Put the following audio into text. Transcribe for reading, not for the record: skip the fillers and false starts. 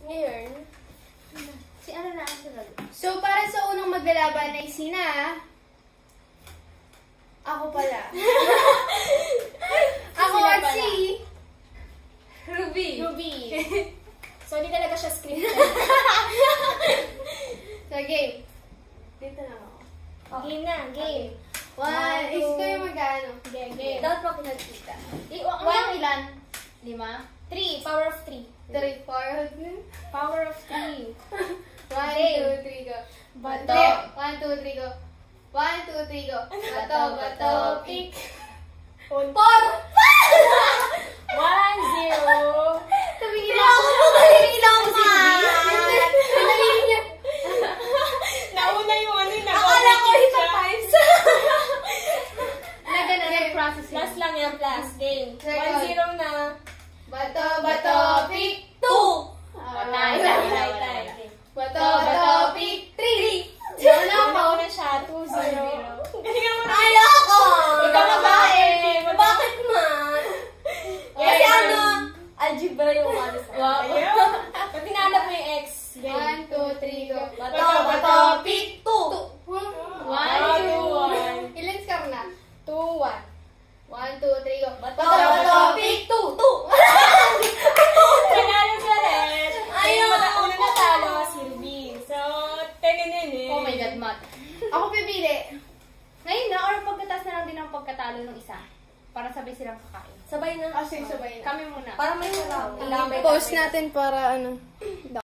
Ngayon, si ano na ang sunod? So, para sa unang maglalaban ay sina... Ako pala. Ako Sila at pala. si... Ruby. So, hindi talaga siya scripted. So, game. Dito lang ako. Game na, game. One, is ko yung mag-ano. Game. Dapat pa pinagkita. One. Ilan? 5. 3. Power of 3. 3, 4. Power of 3. 1, Game. 2, 3, go. Bato. 1, 2, 3, go. 1, 2, 3, go. Bato, pick. 4! 1-0. Tumingin ako. Tumingin ako sa Tumingin niya. Nauna yung ano yung Akala ko ito times. Nag-processing. Plus lang yan, plus. Game. Second. 1-0 na. Bato, pick. 2! Tay. Bato, pick. 3! Nauna siya. 2-0. Ayoko! Huwag ka mabae. Bakit ma? Kasi ano? Algebra yung ano sa Wow. Pag tinanap mo yung X. 1, 2, 3, go. Bato, pick. 2! 1, 2, 1. Ilan score na? 2-1. 1, 2, 3, go. Bato, pick. 2! Nanalo ka rin. Ayaw. Una natalo si Ruby. So, teninin. Oh my God, Matt. Ako pipili. Ngayon na, or pagkatas na lang din ang pagkatalo ng isa. Para sabay silang kakain. Sabay na. Sige, sabay na. Kami muna. Para may sarap. Post natin para ano.